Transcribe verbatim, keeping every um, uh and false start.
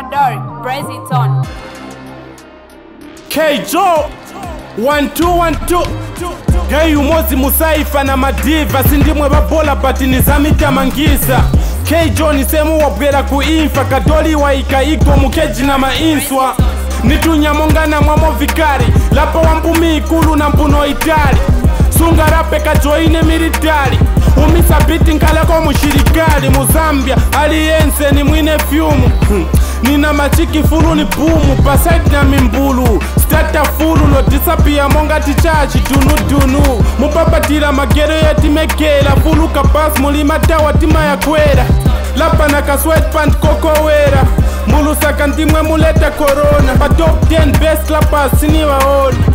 Dark, press it on. K Joe one two one two. Hey umozi musaifa na madiva sindimwe babola but nizamita mangisa. K Joe ni semu wabwera kuinfa kadoli wa ikaiko mukeji na mainswa. Nitunyamongana mwamo vikari lapa wampumi ikulu na mpuno itali. Sunga rape kajoine militari umisa biti nkaleko mushirikali. Muzambia aliyense ni mwine fyumu nina machiki fulu ni pumu pasite na mimbulu stata fulu no disappear monga tichachi dunu dunu mupapatira magero yatimekela fulu kapas mulima tawa tima ya kwera lapa na ka sweatpant kokowera mulu saka ndimwe muleta corona pa top ten best clappers siniwaona.